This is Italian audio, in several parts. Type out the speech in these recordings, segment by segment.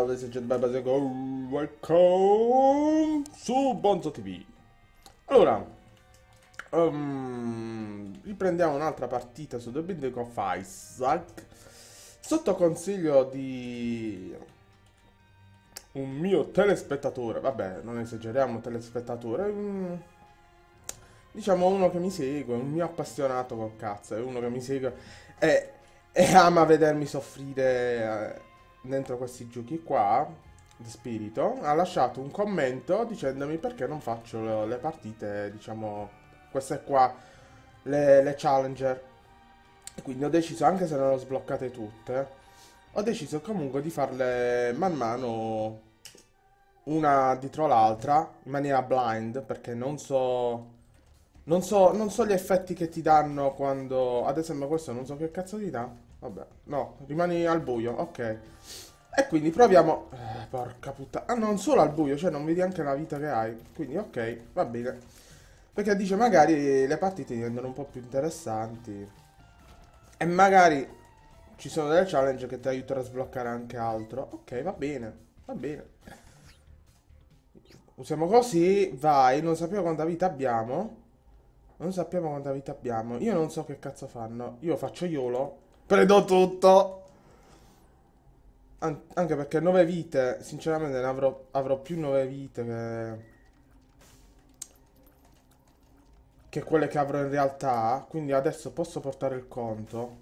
ladies and gentlemen, welcome su Bonzo TV. Allora, riprendiamo un'altra partita su The Binding of Isaac sotto consiglio di un mio telespettatore. Vabbè, non esageriamo, telespettatore, diciamo uno che mi segue, un mio appassionato col cazzo, è uno che mi segue e, e ama vedermi soffrire dentro questi giochi qua di spirito. Ha lasciato un commento dicendomi perché non faccio le partite, diciamo, queste qua, le challenger. E quindi ho deciso, anche se non ho sbloccate tutte, ho deciso comunque di farle man mano una dietro l'altra in maniera blind, perché non so gli effetti che ti danno quando, ad esempio, questo non so che cazzo ti dà. Vabbè, no, rimani al buio, ok. E quindi proviamo. Porca puttana. Ah, non solo al buio, cioè non vedi anche la vita che hai. Quindi ok, va bene. Perché dice magari le partite diventano un po' più interessanti. E magari ci sono delle challenge che ti aiutano a sbloccare anche altro. Ok, va bene, va bene. Usiamo così, vai. Non sappiamo quanta vita abbiamo. Non sappiamo quanta vita abbiamo. Io non so che cazzo fanno. Io faccio YOLO. Prendo tutto. Anche perché 9 vite, sinceramente avrò più 9 vite che quelle che avrò in realtà. Quindi adesso posso portare il conto.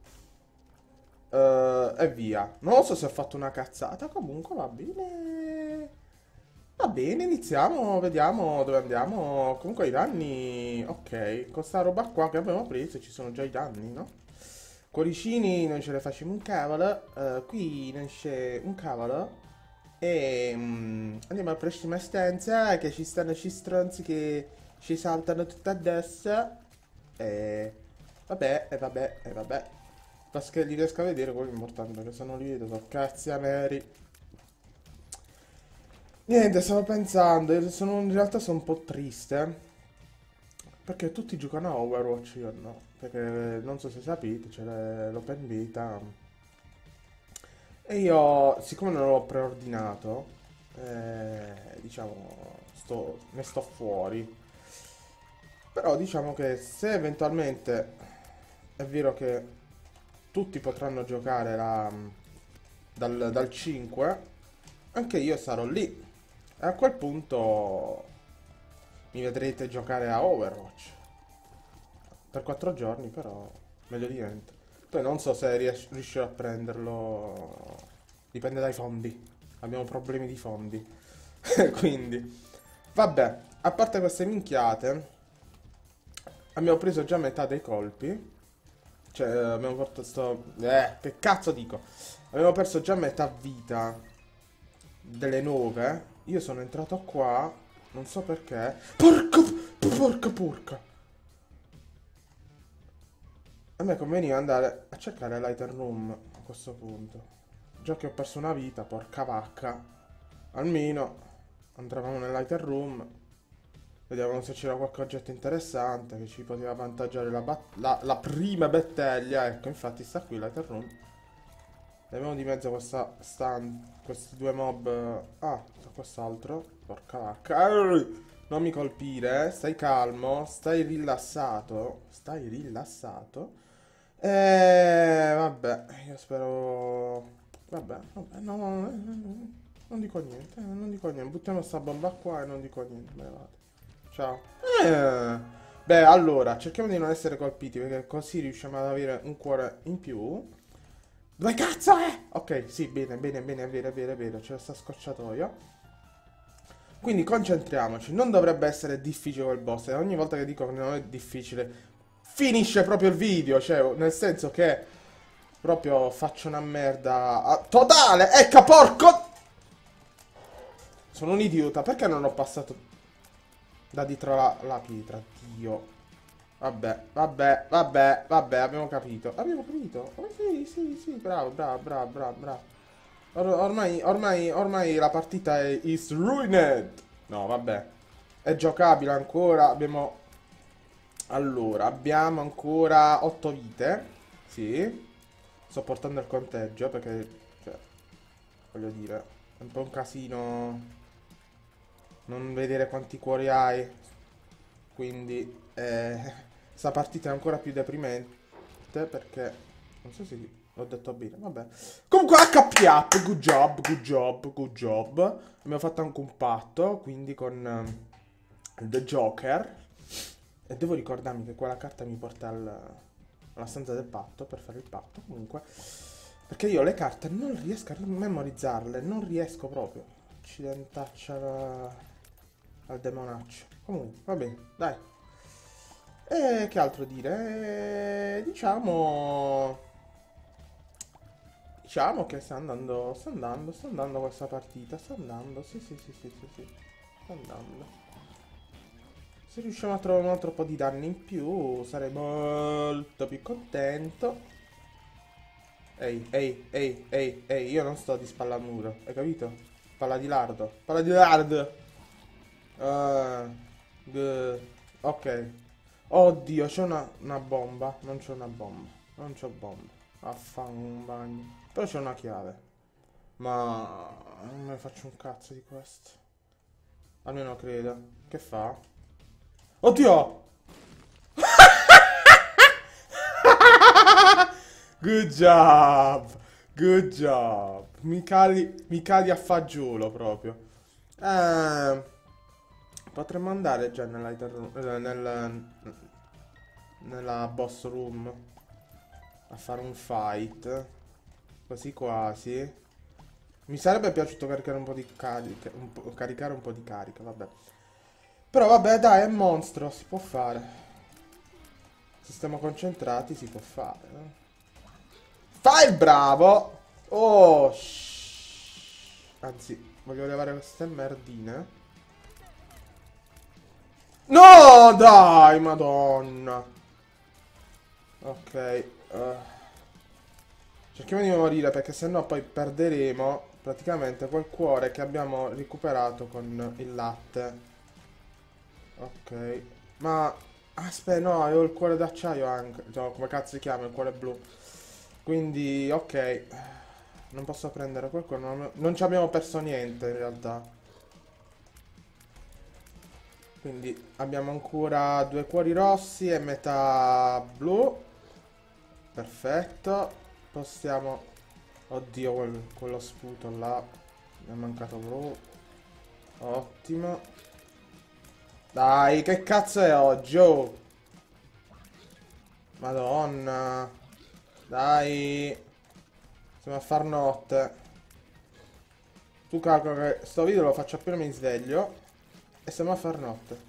E via. Non so se ho fatto una cazzata. Comunque va bene. Va bene, iniziamo. Vediamo dove andiamo. Comunque i danni. Ok, con sta roba qua che abbiamo preso ci sono già i danni, no? Cuoricini non ce ne facciamo un cavolo. Qui non c'è un cavolo. E andiamo alla prossima stanza. Che ci stanno ci stronzi che ci saltano tutto addosso. E vabbè, e vabbè, e vabbè. Basta che li riesco a vedere, quello è importante, perché se non li vedo sono cazzi neri. Niente, stavo pensando, in realtà sono un po' triste. Perché tutti giocano a Overwatch, io no. Perché non so se sapete, c'è l'open beta. E io, siccome non l'ho preordinato, diciamo, ne sto fuori. Però diciamo che se eventualmente è vero che tutti potranno giocare dal 5, anche io sarò lì. E a quel punto mi vedrete giocare a Overwatch. Per 4 giorni, però, meglio di niente. Poi non so se riuscirò a prenderlo. Dipende dai fondi. Abbiamo problemi di fondi. Quindi, vabbè, a parte queste minchiate, abbiamo preso già metà dei colpi. Cioè, abbiamo fatto che cazzo dico? Abbiamo perso già metà vita delle 9. Io sono entrato qua, non so perché. Porca. A me conveniva andare a cercare l'Item Room a questo punto. Già che ho perso una vita, porca vacca. Almeno andavamo nell'Item Room. Vedevamo se c'era qualche oggetto interessante che ci poteva avvantaggiare la prima battaglia. Ecco, infatti sta qui l'Item Room. Abbiamo di mezzo questi due mob. Ah, quest'altro. Porca vacca. Non mi colpire, stai calmo, stai rilassato. Stai rilassato. Vabbè, io spero. Vabbè, no, non dico niente, non dico niente. Buttiamo sta bomba qua e non dico niente, me ne vado. Ciao. Beh, allora, cerchiamo di non essere colpiti perché così riusciamo ad avere un cuore in più. Dove cazzo è? Ok, sì, bene, è vero, c'è sta scorciatoia. Quindi concentriamoci, non dovrebbe essere difficile quel boss, e ogni volta che dico che non è difficile, finisce proprio il video, cioè, nel senso che proprio faccio una merda totale, ecco, porco! Sono un idiota, perché non ho passato da dietro la pietra, Dio. Vabbè, abbiamo capito. Abbiamo capito? Sì, bravo. Ormai la partita è is ruined. No, vabbè. È giocabile ancora. Allora, abbiamo ancora 8 vite. Sì. Sto portando il conteggio perché, cioè, voglio dire. È un po' un casino non vedere quanti cuori hai. Quindi sta partita è ancora più deprimente perché non so se l'ho detto bene, vabbè. Comunque HP up, good job, good job, good job. Abbiamo fatto anche un patto, quindi con The Joker. E devo ricordarmi che quella carta mi porta alla stanza del patto per fare il patto, comunque. Perché io le carte non riesco a memorizzarle, non riesco proprio. Accidentaccia al demonaccio. Comunque, va bene, dai. E che altro dire? Diciamo che sta andando questa partita, sta andando, sì, sì, sì, sì, sì, sì, sta andando. Se riusciamo a trovare un altro po' di danni in più, sarei molto più contento. Ehi, ehi, ehi, ehi, ehi, io non sto di spalla al muro, hai capito? Palla di lardo, palla di lardo! Ah, ok. Oddio, c'è una bomba. Non c'è una bomba. Non c'ho bomba. Affanno un bagno. Però c'è una chiave. Ma non me ne faccio un cazzo di questo. Almeno credo. Che fa? Oddio! Good job! Good job! Mi cadi a fagiolo proprio. Eh, potremmo andare già nella boss room a fare un fight. Quasi quasi. Mi sarebbe piaciuto caricare un po' di carica. Caricare un po' di carica, vabbè. Però vabbè, dai, è mostro, si può fare. Se stiamo concentrati si può fare. Fai il bravo! Oh, anzi, voglio levare queste merdine. No, dai, madonna. Ok. Cerchiamo di morire perché sennò poi perderemo praticamente quel cuore che abbiamo recuperato con il latte. Ok. Ma aspetta, no, avevo il cuore d'acciaio anche. No, come cazzo si chiama? Il cuore blu. Quindi, ok. Non posso prendere quel cuore. Non ci abbiamo perso niente in realtà. Quindi abbiamo ancora due cuori rossi e metà blu. Perfetto. Possiamo... Oddio, quello sputo là. Mi è mancato blu. Ottimo. Dai, che cazzo è oggi? Oh. Madonna. Dai. Stiamo a far notte. Tu calcola che sto video lo faccio appena mi sveglio. E stiamo a far notte.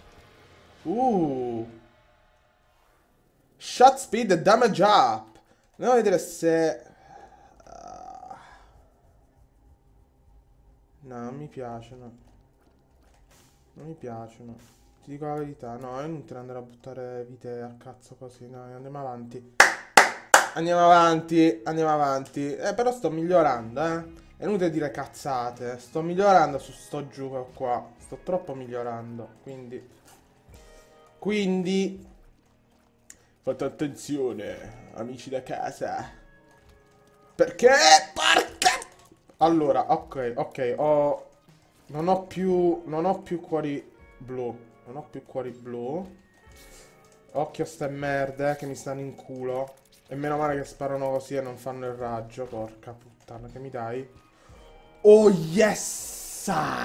Uh. Shot speed e damage up. Andiamo a vedere se... No, non mi piacciono. Non mi piacciono. Ti dico la verità. No, è inutile andare a buttare vite a cazzo così. No, andiamo avanti. Andiamo avanti. Andiamo avanti. Però sto migliorando, eh. È inutile dire cazzate. Sto migliorando su sto gioco qua. Sto troppo migliorando. Quindi... Fate attenzione, amici da casa. Perché? Porca... Allora, ok, ok, non ho più cuori blu. Non ho più cuori blu. Occhio a ste merde che mi stanno in culo. E meno male che sparano così e non fanno il raggio. Porca puttana, che mi dai? Oh yes!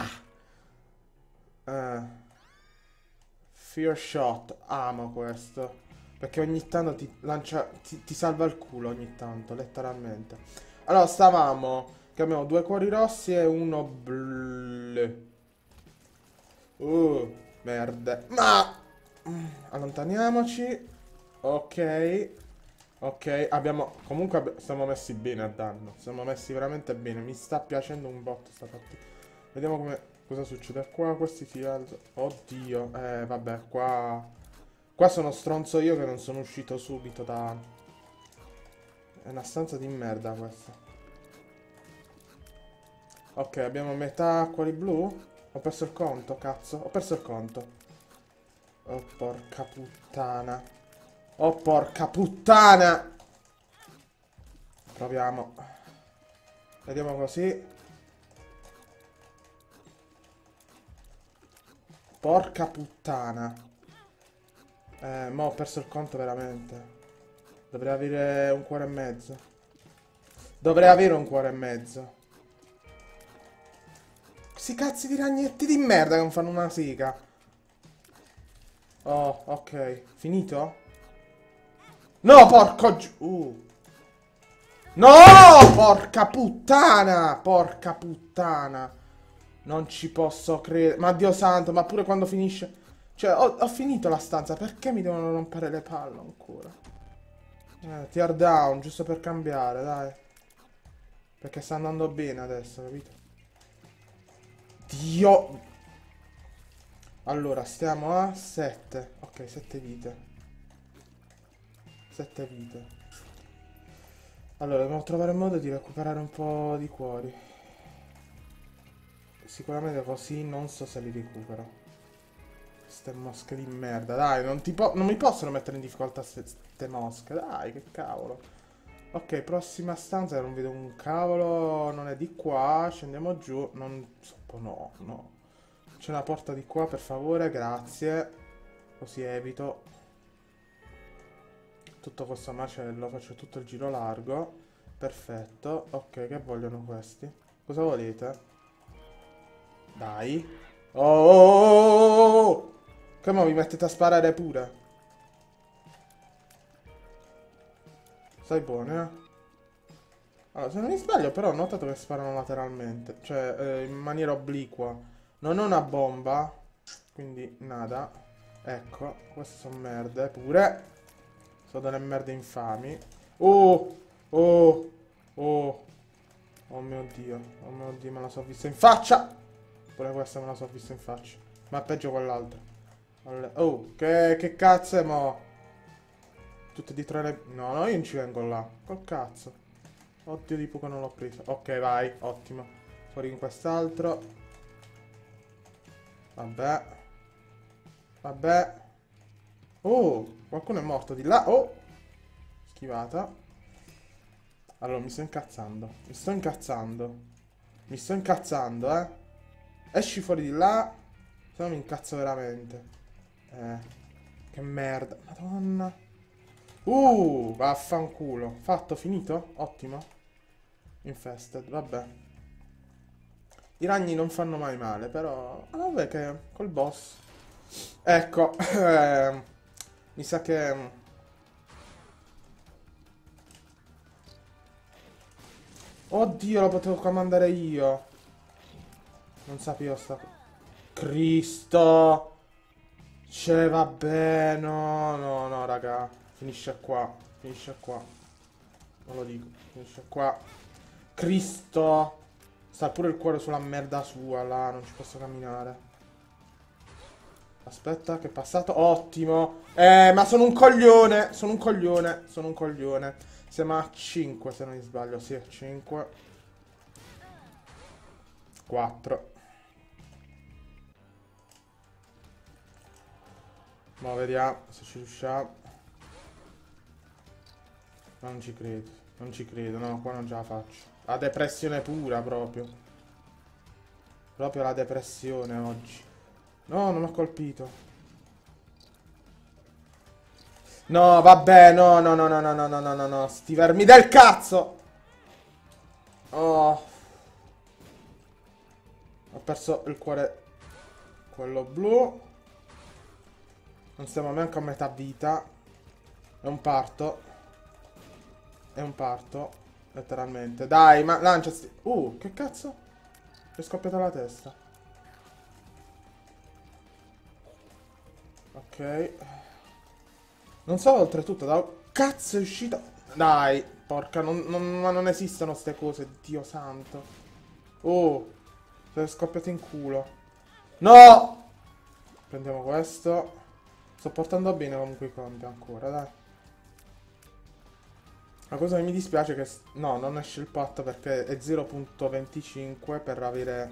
Fear shot, amo questo. Perché ogni tanto ti lancia, ti salva il culo ogni tanto, letteralmente. Allora, stavamo che abbiamo due cuori rossi e uno blu. Merda. Ma allontaniamoci. Ok. Ok, abbiamo comunque siamo messi bene a danno. Siamo messi veramente bene. Mi sta piacendo un botto sta partita. Vediamo cosa succede qua. Questi si alzano. Oddio. Vabbè, qua sono stronzo io che non sono uscito subito da... È una stanza di merda questa. Ok, abbiamo metà cuori blu. Ho perso il conto, cazzo. Ho perso il conto. Oh, porca puttana. Oh, porca puttana. Proviamo. Vediamo così. Porca puttana. Ma ho perso il conto veramente. Dovrei avere un cuore e mezzo. Dovrei avere un cuore e mezzo. Questi cazzi di ragnetti di merda che non fanno una sega. Oh, ok. Finito? No, porco No, porca puttana! Porca puttana! Non ci posso credere. Ma Dio santo, ma pure quando finisce... Cioè, ho finito la stanza. Perché mi devono rompere le palle ancora? Tear down, giusto per cambiare, dai. Perché sta andando bene adesso, capito? Dio! Allora, stiamo a 7. Ok, 7 vite. 7 vite. Allora, dobbiamo trovare il modo di recuperare un po' di cuori. Sicuramente così non so se li recupero. Ste mosche di merda, dai, non mi possono mettere in difficoltà ste mosche, dai, che cavolo. Ok, prossima stanza, non vedo un cavolo, non è di qua, scendiamo giù, non... No, no. C'è una porta di qua, per favore, grazie. Così evito tutto questo macello, faccio tutto il giro largo. Perfetto, ok, che vogliono questi? Cosa volete? Dai. Oh, oh, oh, oh. Come vi mettete a sparare pure? Stai buono, eh? Allora, se non mi sbaglio, però ho notato che sparano lateralmente. Cioè, in maniera obliqua. Non ho una bomba. Quindi, nada. Ecco, queste sono merde pure. Sono delle merde infami. Oh! Oh! Oh! Oh mio Dio. Oh mio Dio, me la so vista in faccia! Pure questa me la so vista in faccia. Ma è peggio quell'altra. Oh, che cazzo è mo? Tutte dietro le... No, no, io non ci vengo là. Col cazzo. Oddio di poco non l'ho presa. Ok, vai, ottimo. Fuori in quest'altro. Vabbè. Vabbè. Oh, qualcuno è morto di là. Oh, schivata. Allora, mi sto incazzando. Mi sto incazzando. Mi sto incazzando, eh. Esci fuori di là. Se no mi incazzo veramente. Che merda. Madonna. Vaffanculo. Fatto, finito? Ottimo. Infested, vabbè. I ragni non fanno mai male, però... vabbè che col boss... Ecco, mi sa che... Oddio, lo potevo comandare io. Non sapevo sta... Cristo! Cioè, vabbè, no, no, no, raga. Finisce qua, finisce qua. Non lo dico, finisce qua. Cristo! Sta pure il cuore sulla merda sua, là, non ci posso camminare. Aspetta, che è passato? Ottimo! Ma sono un coglione! Sono un coglione, sono un coglione. Siamo a 5, se non mi sbaglio, sì, 5. 4. Ma vediamo se ci riusciamo. Ma non ci credo, non ci credo, no, qua non ce la faccio. La depressione pura proprio. Proprio la depressione oggi. No, non ho colpito. No, vabbè, no, no, no, no, no, no, no, no, no, no, sti vermi del cazzo! Oh. Ho perso il cuore, quello blu. Non siamo neanche a metà vita. È un parto. È un parto, letteralmente. Dai, ma lanciati. Che cazzo? Mi è scoppiata la testa. Ok. Non so oltretutto da... Cazzo è uscita... Dai, porca, ma non esistono ste cose, Dio santo. Si è scoppiato in culo. No! Prendiamo questo. Sto portando bene comunque i conti ancora, dai. La cosa che mi dispiace è che... No, non esce il patto perché è 0.25 per avere...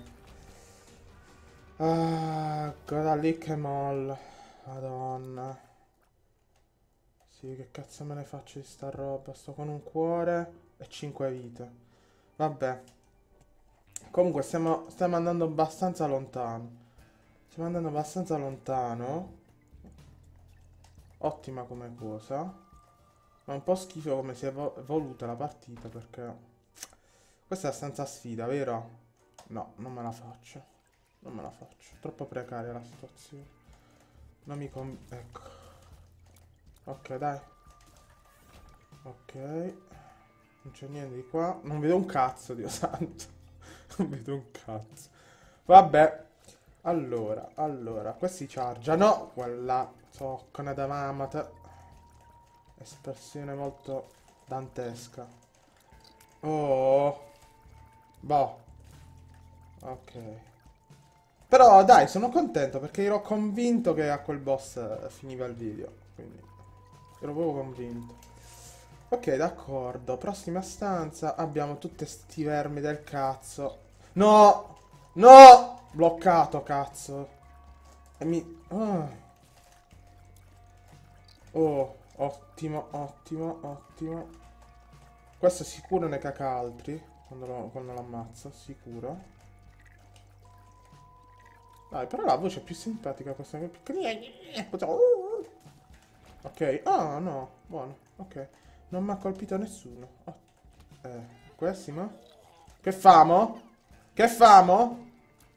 Goda lick e moll. Madonna. Sì, che cazzo me ne faccio di sta roba? Sto con un cuore e 5 vite. Vabbè. Comunque stiamo andando abbastanza lontano. Stiamo andando abbastanza lontano. Ottima come cosa. Ma un po' schifo come si è evoluta la partita, perché questa è la stanza sfida, vero? No, non me la faccio. Non me la faccio. Troppo precaria la situazione. Non mi ecco. Ok, dai. Ok. Non c'è niente di qua. Non vedo un cazzo, Dio santo. Non vedo un cazzo. Vabbè. Allora. Questi chargiano. Quella. Zoccona davamata. Espressione molto dantesca. Oh. Boh. Ok. Però dai, sono contento perché ero convinto che a quel boss finiva il video. Quindi ero proprio convinto. Ok, d'accordo. Prossima stanza. Abbiamo tutti sti vermi del cazzo. No! No! Bloccato, cazzo. E mi... Oh, ottimo. Questo sicuro ne caca altri. Quando lo ammazzo, sicuro. Dai, però la voce è più simpatica questa che è piccolina. Ok, ah no, buono, ok. Non mi ha colpito nessuno. Oh, questi ma? Che famo? Che famo?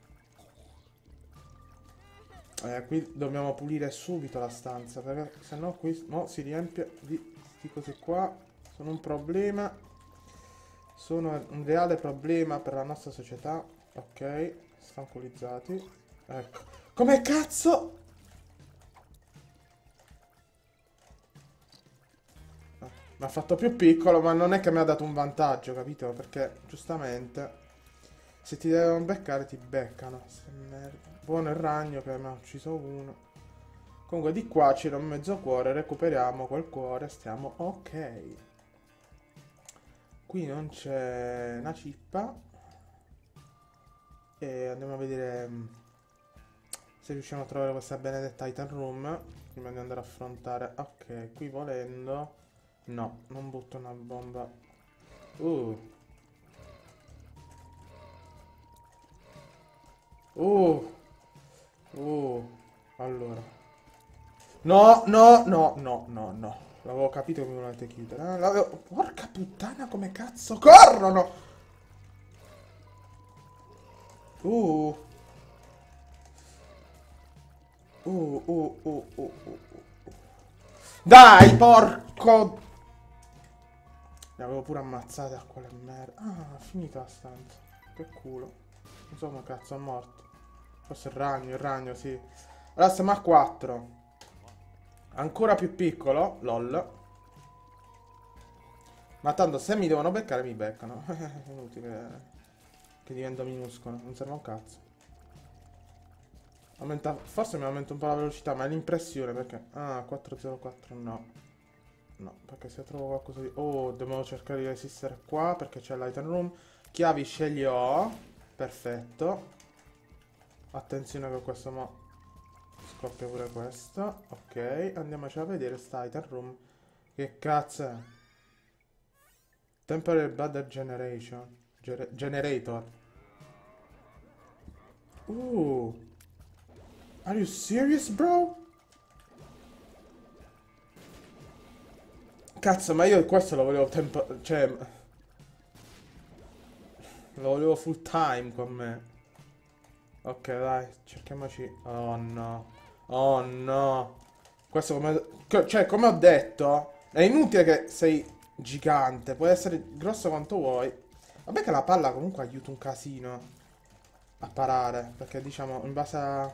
Qui dobbiamo pulire subito la stanza, perché sennò qui si riempie di cose qua. Sono un problema. Sono un reale problema per la nostra società. Ok, stanculizzati. Ecco. Come cazzo? Mi ha fatto più piccolo, ma non è che mi ha dato un vantaggio, capito? Perché, giustamente, se ti devono beccare, ti beccano. Buono il ragno che mi ha ucciso uno. Comunque di qua c'era un mezzo cuore, recuperiamo quel cuore, stiamo ok. Qui non c'è una cippa. E andiamo a vedere se riusciamo a trovare questa benedetta item room prima di andare a affrontare. Ok, qui volendo... No, non butto una bomba. Uh. Uh. Allora. No. L'avevo capito che mi volete chiudere. Porca puttana, come cazzo corrono! Uh. Dai, porco! Le avevo pure ammazzate a quelle merda. Ah, finita la stanza. Che culo. Non so come cazzo è morto. Forse il ragno, sì. Allora siamo a 4. Ancora più piccolo, lol. Ma tanto se mi devono beccare mi beccano. È inutile che divento minuscolo, non serve un cazzo. Forse mi aumenta un po' la velocità, ma è l'impressione perché... Ah, 404 no. No, perché se trovo qualcosa di... Oh, devo cercare di resistere qua perché c'è l'item room. Chiavi scegli ho. Perfetto. Attenzione che questo mo... Scoppia pure questo. Ok, andiamoci a vedere sta item room. Che cazzo è? Temporary Battle Generation. Generator. Are you serious, bro? Cazzo, ma io questo lo volevo cioè... Lo volevo full time con me. Ok, dai, cerchiamoci... Oh no. Oh no. Questo come... Cioè, come ho detto, è inutile che sei gigante. Puoi essere grosso quanto vuoi. Vabbè che la palla comunque aiuta un casino a parare. Perché diciamo, in base a...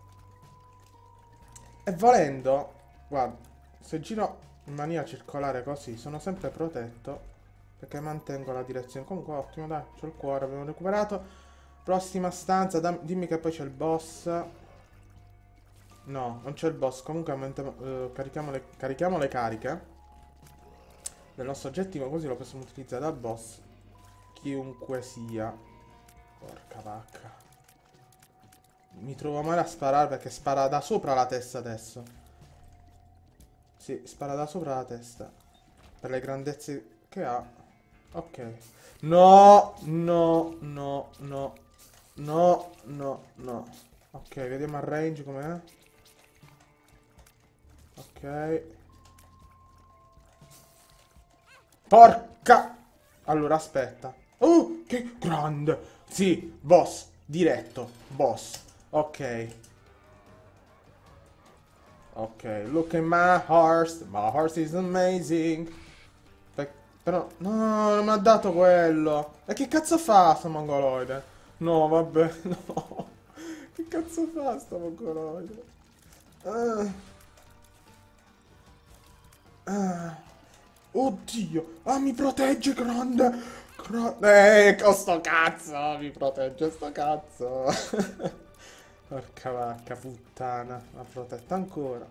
E volendo... Guarda, se giro in maniera circolare così, sono sempre protetto. Perché mantengo la direzione. Comunque ottimo, dai, c'ho il cuore, abbiamo recuperato. Prossima stanza, dimmi che poi c'è il boss. No, non c'è il boss. Comunque carichiamo le cariche del nostro oggettivo, così lo possiamo utilizzare dal boss. Chiunque sia. Porca vacca. Mi trovo male a sparare perché spara da sopra la testa adesso. Sì, spara da sopra la testa. Per le grandezze che ha. Ok. No. Ok, vediamo il range com'è. Ok. Porca! Allora, aspetta. Oh, che grande! Sì, boss. Diretto. Boss. Ok. Ok, look at my horse. My horse is amazing. Però, no, non mi ha dato quello. E che cazzo fa sto mongoloide? No, vabbè, no. Che cazzo fa sto mongoloide? Ah, ah. Oddio. Ah, mi protegge, grande. Con sto cazzo. Mi protegge sto cazzo. Porca vacca, puttana. Mi ha protetto ancora.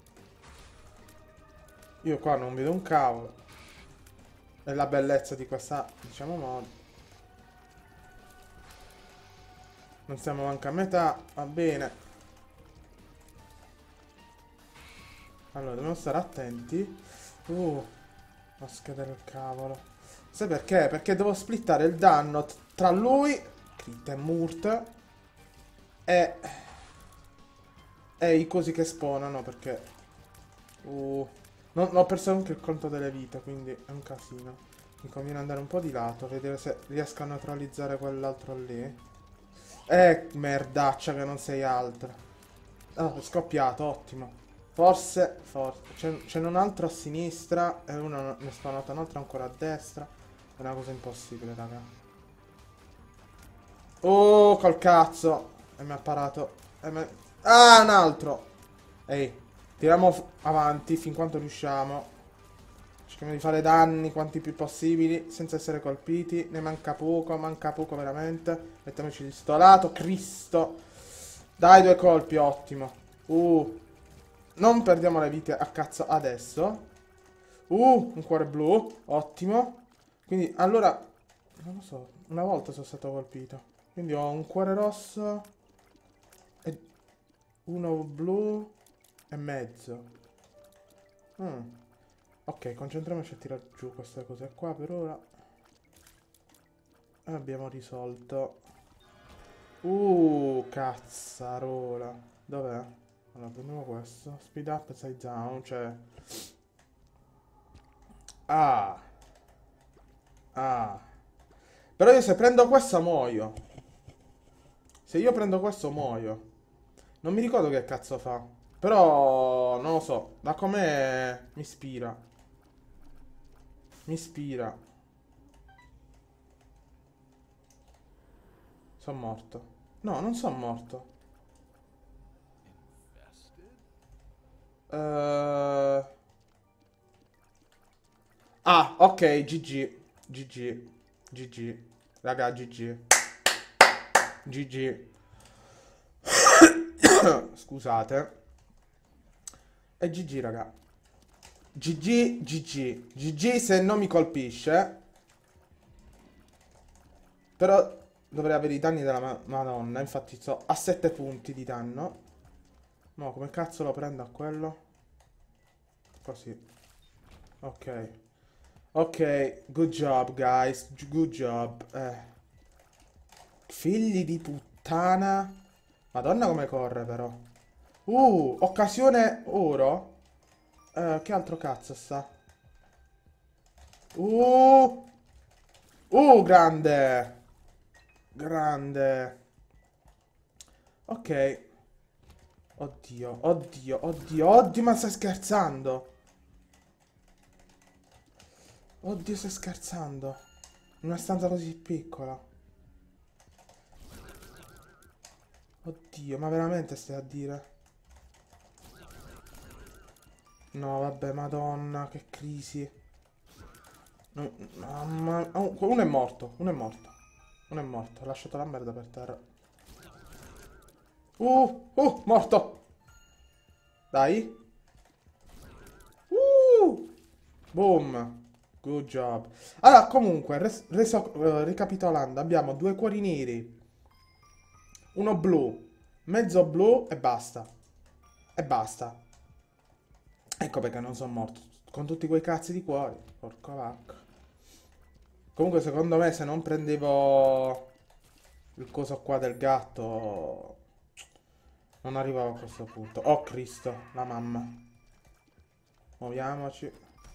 Io qua non vedo un cavolo. È la bellezza di questa, diciamo, mod. Non siamo manca a metà, va bene. Allora, dobbiamo stare attenti. La scheda del cavolo. Sai perché? Perché devo splittare il danno tra lui, Crit e Murt, e, e i cosi che spawnano, perché... ho perso anche il conto delle vite, quindi è un casino. Mi conviene andare un po' di lato, vedere se riesco a neutralizzare quell'altro lì. Merdaccia che non sei altro. Ah, è scoppiato, ottimo. Forse. C'è un altro a sinistra e uno ne è spawnato un altro ancora a destra. È una cosa impossibile, raga. Oh, col cazzo. E mi ha parato. Ah, un altro. Ehi, tiriamo avanti fin quanto riusciamo. Cerchiamo di fare danni quanti più possibili senza essere colpiti. Ne manca poco veramente. Mettiamoci di sto lato. Cristo. Dai, 2 colpi, ottimo. Non perdiamo le vite a cazzo adesso. Un cuore blu, ottimo. Quindi, allora, non lo so, una volta sono stato colpito. Quindi ho un cuore rosso e uno blu e mezzo. Ok, concentriamoci a tirare giù queste cose qua per ora. E abbiamo risolto. Cazzarola. Dov'è? Allora, prendiamo questo. Speed up, size down, cioè... Ah. Ah. Però io se prendo questo muoio. Se io prendo questo muoio. Non mi ricordo che cazzo fa. Però non lo so. Da com'è mi ispira. Mi ispira. Sono morto. No, non sono morto. Eh... Ah, ok, GG. GG. GG. Raga, GG. GG. Scusate. E GG, raga. GG, GG. GG se non mi colpisce. Però dovrei avere i danni della Madonna. Infatti sto a 7 punti di danno. No, come cazzo lo prendo a quello? Così. Ok. Ok, good job, guys. Good job. Figli di puttana. Madonna come corre, però. Occasione oro. Che altro cazzo sta? Uh, grande. Grande. Ok. Oddio, oddio, oddio, oddio, ma stai scherzando? Oddio, stai scherzando? In una stanza così piccola. Oddio, ma veramente stai a dire? No, vabbè, madonna, che crisi. Mamma... uno è morto, uno è morto. Uno è morto, ha lasciato la merda per terra. Morto! Dai. Boom. Good job. Allora, comunque, ricapitolando, abbiamo 2 cuori neri, uno blu, mezzo blu e basta. E basta. Ecco perché non sono morto. Con tutti quei cazzi di cuori. Porca vacca. Comunque, secondo me, se non prendevo il coso qua del gatto, Non arrivavo a questo punto. Oh Cristo, la mamma. Muoviamoci.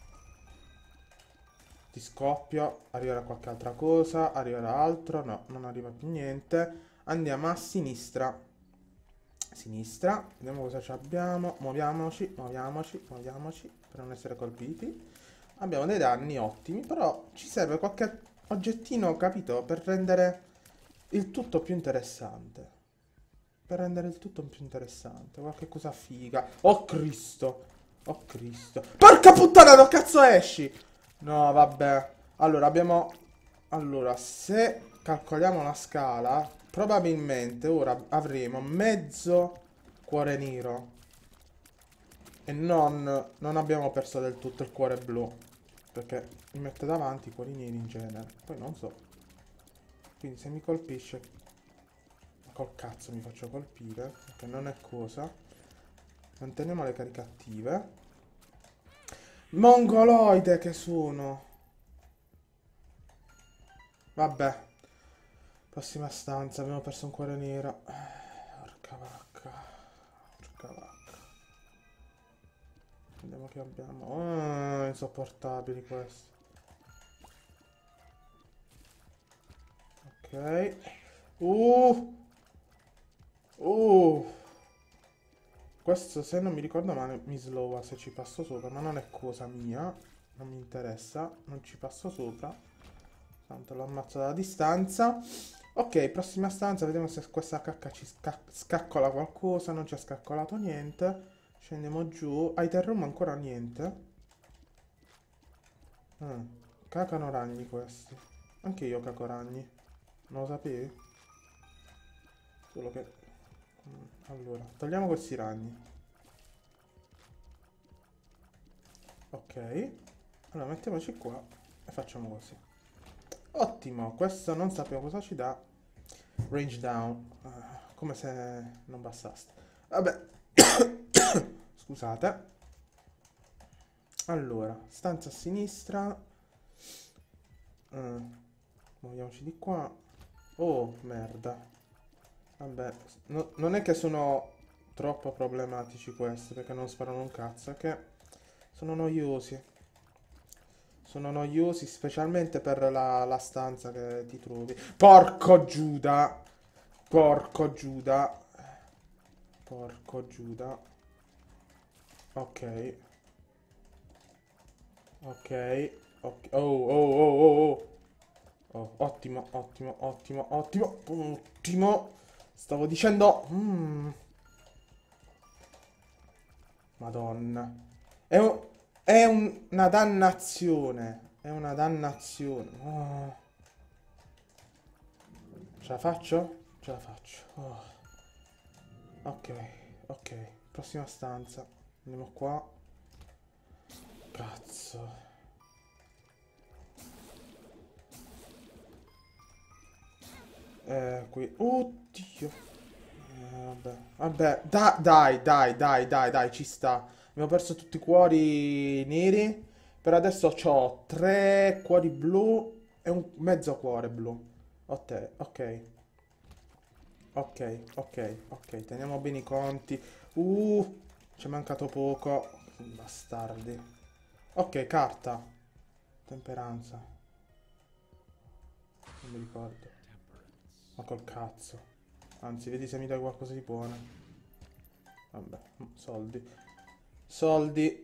Ti scoppio. Arriverà qualche altra cosa. Arriverà altro. No, non arriva più niente. Andiamo a sinistra. Sinistra. Vediamo cosa ci abbiamo. Muoviamoci, muoviamoci, muoviamoci. Per non essere colpiti. Abbiamo dei danni ottimi. Però ci serve qualche oggettino, capito? Per rendere il tutto più interessante. Per rendere il tutto più interessante. Qualche cosa figa. Oh Cristo. Oh Cristo. Porca puttana, dove cazzo esci? No, vabbè. Allora, abbiamo... Allora, se calcoliamo la scala, probabilmente ora avremo mezzo cuore nero. E non abbiamo perso del tutto il cuore blu. Perché mi mette davanti i cuori neri in genere. Poi non so. Quindi se mi colpisce... Col cazzo mi faccio colpire. Perché non è cosa. Manteniamo le cariche attive. Mongoloide che sono. Vabbè. Prossima stanza. Abbiamo perso un cuore nero. Porca vacca. Porca vacca. Vediamo che abbiamo. Insopportabili questi. Ok. Questo, se non mi ricordo male, mi slowa se ci passo sopra, ma non è cosa mia. Non mi interessa, non ci passo sopra. Tanto lo ammazzo dalla distanza. Ok, prossima stanza, vediamo se questa cacca ci scaccola qualcosa. Non ci ha scaccolato niente. Scendiamo giù. Item room ancora niente. Cacano ragni questi. Anche io caco ragni. Non lo sapevi? Solo che... Allora, togliamo questi ragni. Ok. Allora, mettiamoci qua e facciamo così. Ottimo, questo non sappiamo cosa ci dà. Range down. Come se non bastasse. Vabbè. Scusate. Allora, stanza a sinistra. Muoviamoci di qua. Oh, merda. Vabbè, non è che sono troppo problematici questi, perché non sparano un cazzo, è che sono noiosi. Sono noiosi, specialmente per la stanza che ti trovi. Porco Giuda! Porco Giuda! Porco Giuda. Ok. Ok. Ok. Oh, oh, oh, oh, oh. Oh, ottimo, ottimo, ottimo, ottimo. Ottimo. Stavo dicendo... Madonna. Una dannazione. È una dannazione. Oh. Ce la faccio? Ce la faccio. Oh. Ok, ok. Prossima stanza. Andiamo qua. Cazzo. Qui. Oddio. Vabbè. Vabbè. Dai, dai, dai, dai, dai, ci sta. Abbiamo perso tutti i cuori neri. Per adesso ho 3 cuori blu e un mezzo cuore blu. Ok, ok. Ok, ok, ok. Teniamo bene i conti. Ci è mancato poco. Bastardi. Ok, carta. Temperanza. Non mi ricordo. Ma col cazzo. Anzi, vedi se mi dai qualcosa di buono. Vabbè, soldi. Soldi.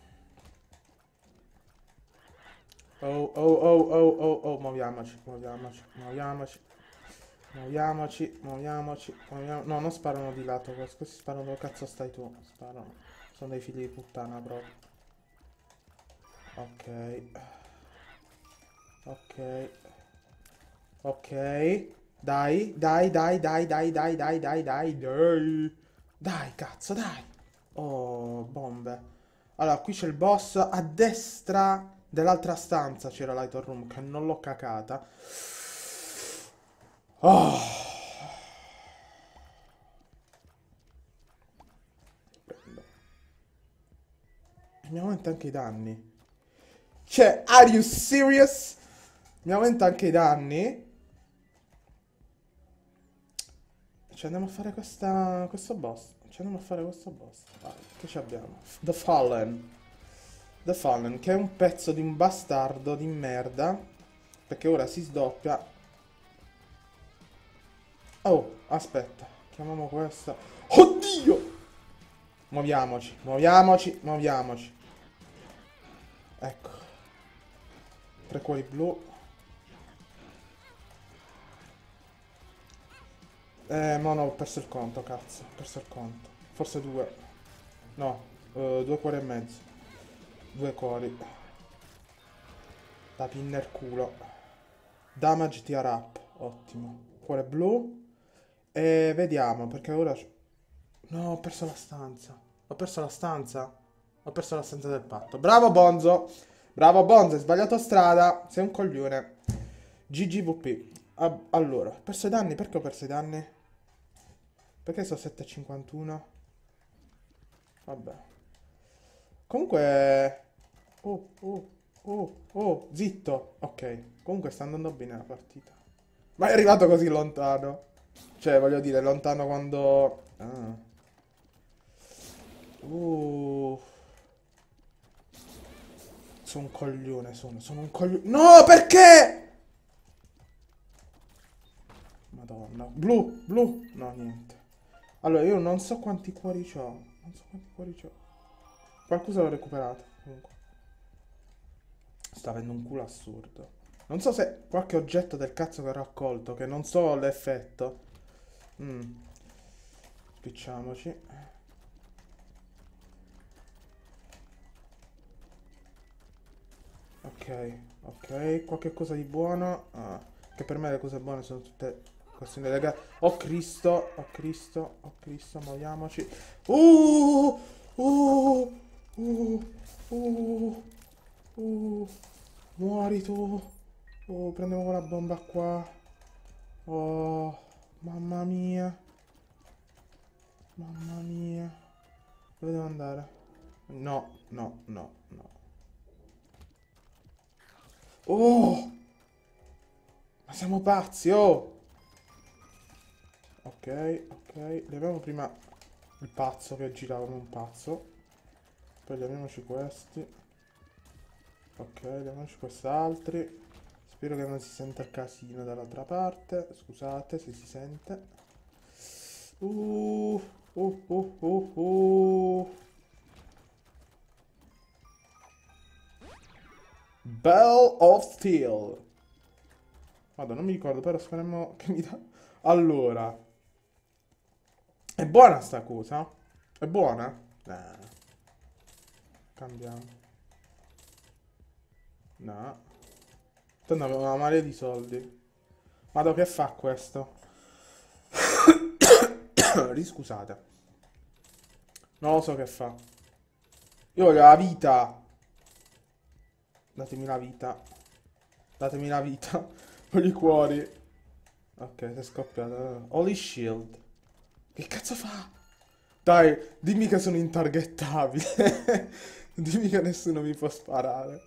Oh, oh, oh, oh, oh, oh. Muoviamoci, muoviamoci, muoviamoci. Muoviamoci, muoviamoci, muoviamoci. No, non sparano di lato. Questi sparano dove cazzo stai tu? Sparano. Sono dei figli di puttana proprio. Ok. Ok. Ok. Dai, dai, dai, dai, dai, dai, dai, dai, dai, dai. Dai, cazzo, dai. Oh, bombe. Allora, qui c'è il boss. A destra dell'altra stanza c'era l'Item Room, che non l'ho cacata. Oh. Prendo. E mi aumenta anche i danni. Cioè, are you serious? Mi aumenta anche i danni. ci andiamo a fare questo boss. Ci andiamo a fare questo boss. Vai, che ci abbiamo? The Fallen. The Fallen, che è un pezzo di un bastardo di merda. Perché ora si sdoppia. Oh, aspetta. Chiamiamo questa. Oddio! Muoviamoci, muoviamoci, muoviamoci. Ecco. 3 cuori blu. No, no, ho perso il conto, cazzo. Ho perso il conto. Forse 2. No, 2 cuori e mezzo. 2 cuori. Da pinner culo. Damage tear up. Ottimo. Cuore blu. E vediamo, perché ora... No, ho perso la stanza. Ho perso la stanza. Ho perso la stanza del patto. Bravo Bonzo. Bravo Bonzo, hai sbagliato strada. Sei un coglione. GGVP. Allora, ho perso i danni. Perché ho perso i danni? Perché sono 7,51? Vabbè. Comunque... Oh, oh, oh, oh, zitto. Ok. Comunque sta andando bene la partita. Ma è arrivato così lontano. Cioè, voglio dire, lontano quando... Ah. Uh. Sono un coglione, sono un coglione. No, perché? Madonna. Blu, blu. No, niente. Allora, io non so quanti cuori c'ho. Non so quanti cuori c'ho. Qualcosa l'ho recuperato. Comunque. Sta avendo un culo assurdo. Non so se qualche oggetto del cazzo che ho raccolto, che non so l'effetto. Spicciamoci. Ok, ok. Qualche cosa di buono. Ah, che per me le cose buone sono tutte questioni legate. Oh Cristo, oh Cristo, oh Cristo, muoviamoci. Uh, uh, uh, uh, muori tu. Prendiamo quella bomba qua. Oh, mamma mia. Mamma mia. Dove devo andare? No, no, no, no. Oh! Ma siamo pazzi, oh! Ok, ok. Leviamo prima il pazzo che girava come un pazzo. Poi leviamoci questi. Ok, leviamoci quest'altri. Spero che non si senta il casino dall'altra parte. Scusate se si sente. Uh, uh, uh, uh, uh. Bell of Steel. Vado, non mi ricordo, però speriamo che mi dà... Allora. È buona sta cosa? È buona? Cambiamo. No. Tanto avevo una marea di soldi. Vado, che fa questo? Riscusate. Non lo so che fa. Io voglio la vita. Datemi la vita. Datemi la vita. Voglio i cuori. Ok, si è scoppiato. Holy Shield. Che cazzo fa? Dai, dimmi che sono intargettabile. Dimmi che nessuno mi può sparare.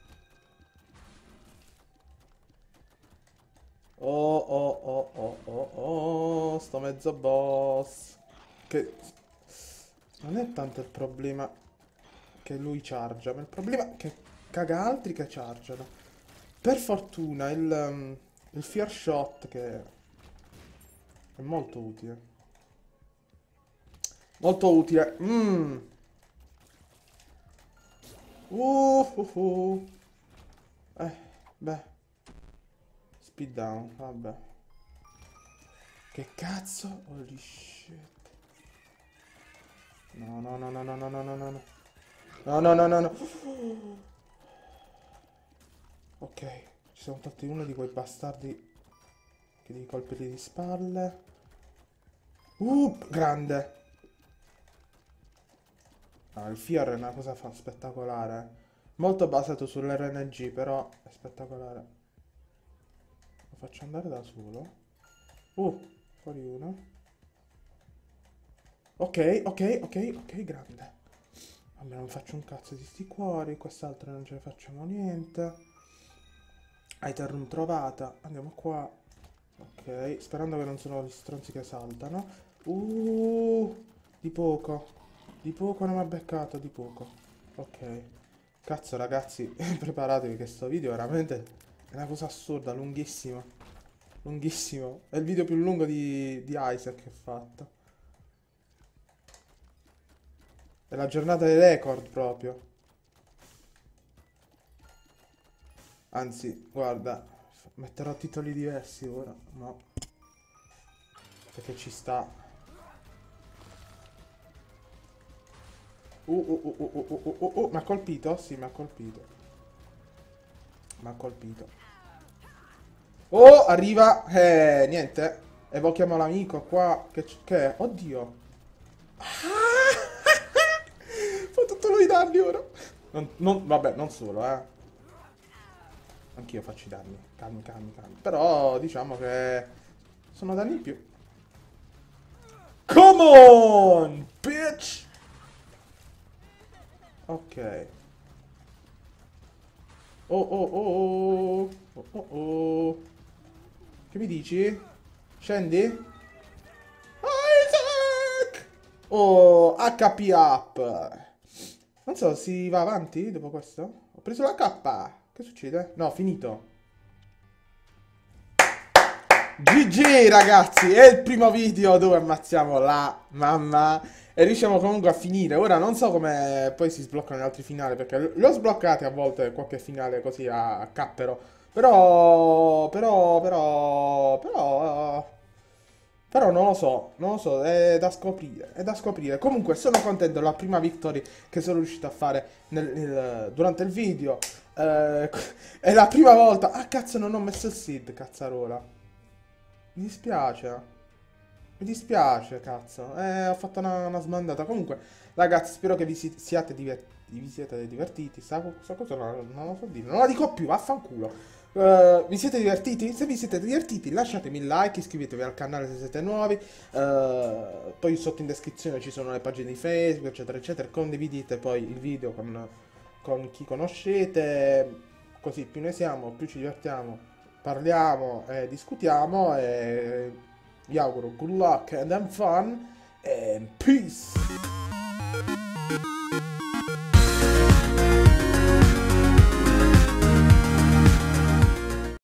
Oh, oh, oh, oh, oh, oh, sto mezzo boss. Che non è tanto il problema che lui chargia, ma il problema è che caga altri che chargiano. Per fortuna il Fear Shot che è molto utile. Molto utile. Uh, uh, uh. Beh. Speed down, vabbè. Che cazzo? Holy shit. No, no, no, no, no, no, no, no, no. No, no, no, no, no. Ok, ci siamo tolti uno di quei bastardi che devi colpire di spalle. Grande. Ah, il Fear è una cosa spettacolare. Molto basato sull'RNG, però è spettacolare. Lo faccio andare da solo. Fuori uno. Ok, ok, ok, ok, grande. Vabbè, non faccio un cazzo di sti cuori. Quest'altro non ce ne facciamo niente. Item room trovata. Andiamo qua. Ok, sperando che non sono gli stronzi che saltano. Di poco. Di poco non mi ha beccato, di poco. Ok. Cazzo ragazzi, preparatevi che sto video veramente è una cosa assurda, lunghissima. Lunghissimo. È il video più lungo di Isaac che ho fatto. È la giornata dei record proprio. Anzi, guarda, metterò titoli diversi ora. No, perché ci sta. Mi ha colpito? Sì, mi ha colpito. Mi ha colpito. Oh, arriva. Niente. Evochiamo l'amico qua. Che è? Oddio. Fa tutto lui i danni ora. Vabbè, non solo, eh. Anch'io faccio i danni. Calmi, calmi, calmi. Però diciamo che sono danni in più. Come on, bitch! Ok. Oh, oh, oh, oh, oh, oh. Che mi dici? Scendi? Isaac! Oh, HP up. Non so, si va avanti dopo questo? Ho preso la K. Che succede? No, finito. GG ragazzi, è il primo video dove ammazziamo la mamma e riusciamo comunque a finire. Ora non so come poi si sbloccano gli altri finali perché li ho sbloccati a volte qualche finale così a cappero. Però non lo so, è da scoprire, è da scoprire. Comunque sono contento della prima vittoria che sono riuscito a fare durante il video. È la prima volta. Ah cazzo, non ho messo il seed, cazzarola. Mi dispiace. Mi dispiace, cazzo. Ho fatto una smandata. Comunque, ragazzi, spero che vi siete divertiti. Sta cosa non lo so dire. Non la dico più, vaffanculo. Vi siete divertiti? Se vi siete divertiti, lasciatemi il like, iscrivetevi al canale se siete nuovi. Poi sotto in descrizione ci sono le pagine di Facebook, eccetera, eccetera. Condividete poi il video con chi conoscete. Così più ne siamo, più ci divertiamo. Parliamo e discutiamo e vi auguro good luck and have fun and peace.